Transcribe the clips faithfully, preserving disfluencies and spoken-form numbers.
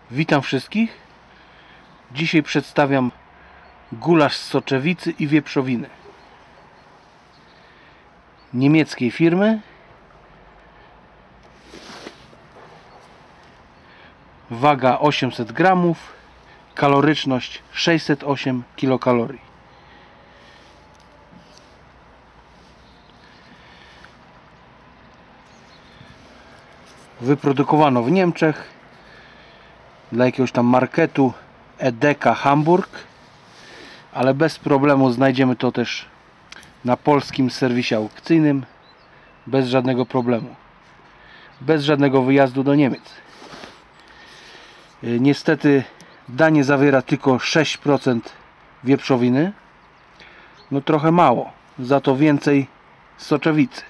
Witam wszystkich. Dzisiaj przedstawiam gulasz z soczewicy i wieprzowiny niemieckiej firmy. Waga osiemset gramów, kaloryczność sześćset osiem kilokalorii. Wyprodukowano w Niemczech dla jakiegoś tam marketu Edeka Hamburg, ale bez problemu znajdziemy to też na polskim serwisie aukcyjnym, bez żadnego problemu, bez żadnego wyjazdu do Niemiec. Niestety danie zawiera tylko sześć procent wieprzowiny, no trochę mało, za to więcej soczewicy.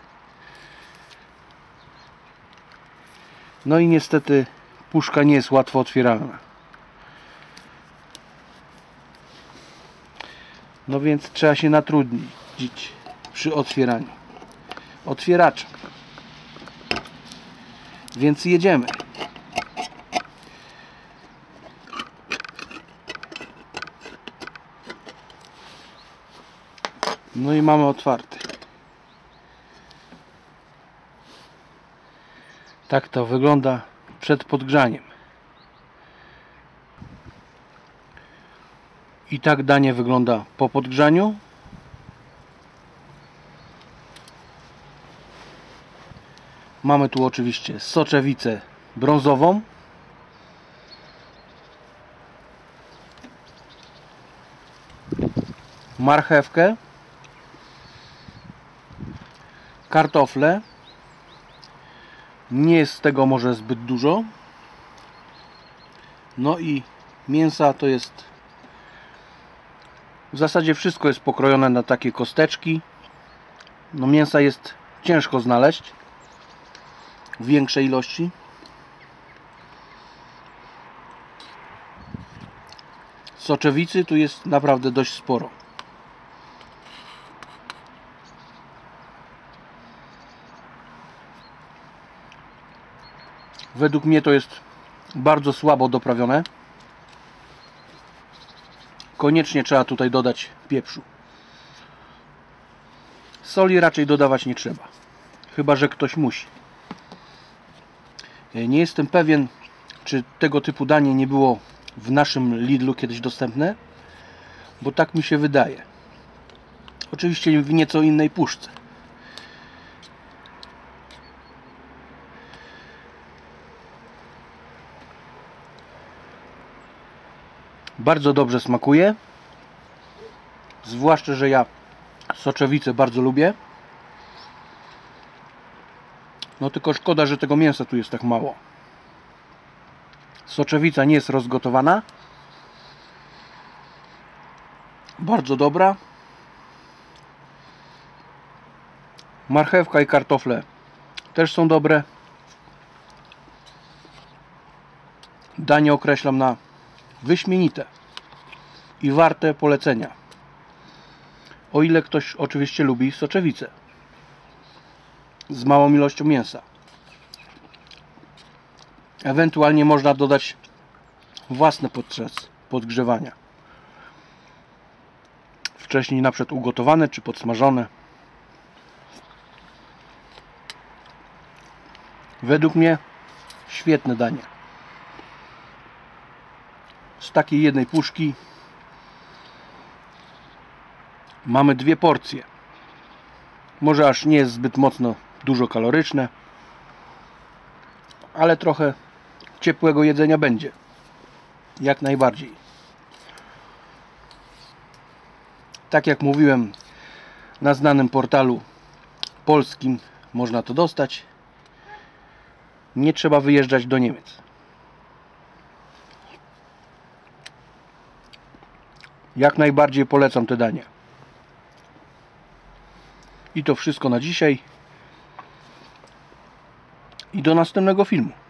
No i niestety puszka nie jest łatwo otwieralna. No więc trzeba się natrudnić przy otwieraniu otwieraczem. Więc jedziemy. No i mamy otwarty. Tak to wygląda przed podgrzaniem. I tak danie wygląda po podgrzaniu. Mamy tu oczywiście soczewicę brązową, marchewkę, kartofle. Nie jest tego może zbyt dużo. No i mięsa to jest w zasadzie wszystko jest pokrojone na takie kosteczki. No mięsa jest ciężko znaleźć w większej ilości. Soczewicy tu jest naprawdę dość sporo. Według mnie to jest bardzo słabo doprawione. Koniecznie trzeba tutaj dodać pieprzu. Soli raczej dodawać nie trzeba, chyba że ktoś musi. Nie jestem pewien, czy tego typu danie nie było w naszym Lidlu kiedyś dostępne, bo tak mi się wydaje. Oczywiście w nieco innej puszce. Bardzo dobrze smakuje. Zwłaszcza, że ja soczewicę bardzo lubię. No tylko szkoda, że tego mięsa tu jest tak mało. Soczewica nie jest rozgotowana. Bardzo dobra. Marchewka i kartofle też są dobre. Danie określam na wyśmienite i warte polecenia, o ile ktoś oczywiście lubi soczewicę z małą ilością mięsa. Ewentualnie można dodać własne podczas podgrzewania, wcześniej na przykład ugotowane czy podsmażone. Według mnie świetne danie. Z takiej jednej puszki mamy dwie porcje. Może aż nie jest zbyt mocno dużo kaloryczne, ale trochę ciepłego jedzenia będzie. Jak najbardziej. Tak jak mówiłem, na znanym portalu polskim można to dostać. Nie trzeba wyjeżdżać do Niemiec. Jak najbardziej polecam te dania. I to wszystko na dzisiaj. I do następnego filmu.